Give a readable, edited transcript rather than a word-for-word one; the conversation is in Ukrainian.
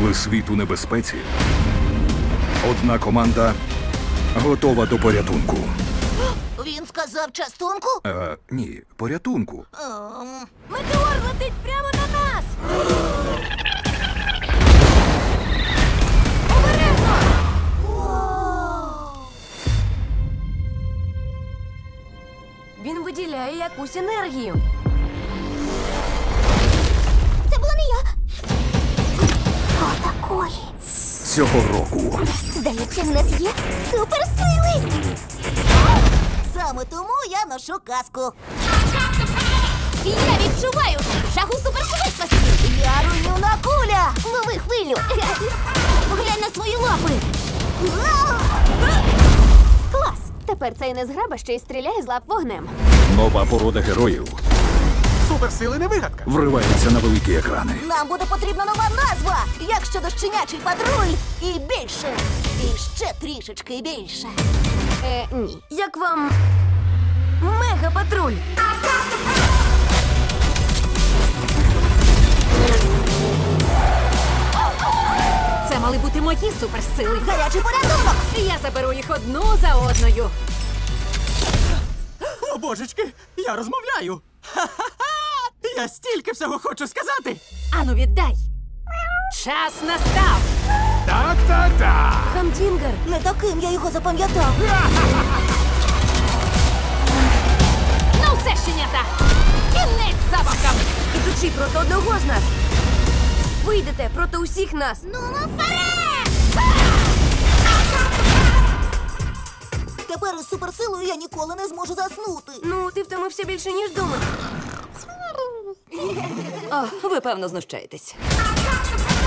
Коли світ у небезпеці, одна команда готова до порятунку. Він сказав частунку? Ні, порятунку. Метеор летить прямо на нас! Обережно! Він виділяє якусь енергію. Це була не я. Отакої. Цього року Здається, в нас є суперсили. Саме тому я ношу каску. Я відчуваю жагу супершвидкості. Я руйнівна куля. Лови хвилю. Поглянь на свої лапи. Клас! Тепер цей незграба ще й стріляє з лап вогнем. нова порода героїв Суперсили не вигадка. вривається на великі екрани. Нам буде потрібна нова назва. Як щодо щенячий патруль і більше. І ще трішечки більше. Ні. Як вам Мегапатруль? Це мали бути мої суперсили. Гарячий порятунок. Я заберу їх одну за одною. О, божечки, я розмовляю. Ха-ха-ха! Я стільки всього хочу сказати. Ану, віддай. Час настав. Так. Хамдінгер. Не таким я його запам'ятав. Ну все, щенята! Кінець забавкам! Ідучи проти одного з нас, вийдете проти усіх нас. Ну, вперед! Тепер із суперсилою я ніколи не зможу заснути. Ну, ти втомився більше, ніж думав. О, ви, певно, знущаєтесь.